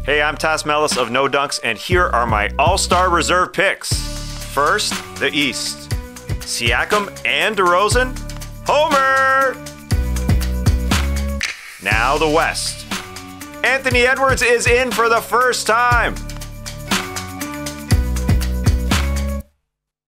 Hey, I'm Tas Mellis of No Dunks, and here are my All-Star reserve picks. First, the East. Siakam and DeRozan? Homer! Now the West. Anthony Edwards is in for the first time.